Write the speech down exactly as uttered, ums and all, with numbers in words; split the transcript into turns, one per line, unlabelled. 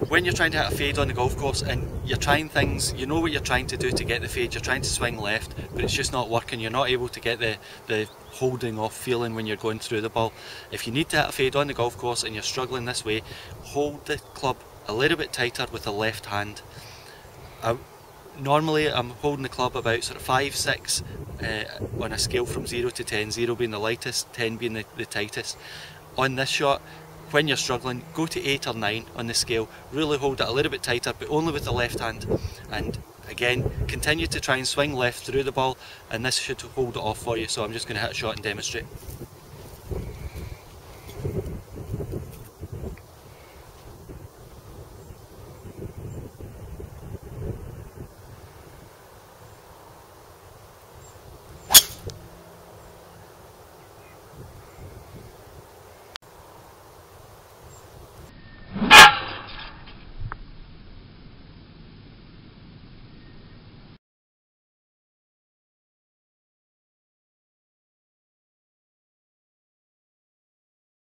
when you're trying to hit a fade on the golf course and you're trying things, you know what you're trying to do to get the fade, you're trying to swing left, but it's just not working, you're not able to get the, the holding off feeling when you're going through the ball. If you need to hit a fade on the golf course and you're struggling this way, hold the club a little bit tighter with the left hand. I, normally I'm holding the club about sort of five, six uh, on a scale from zero to ten, zero being the lightest, ten being the, the tightest. On this shot, when you're struggling, go to eight or nine on the scale, really hold it a little bit tighter, but only with the left hand. And again, continue to try and swing left through the ball, and this should hold it off for you. So I'm just going to hit a shot and demonstrate.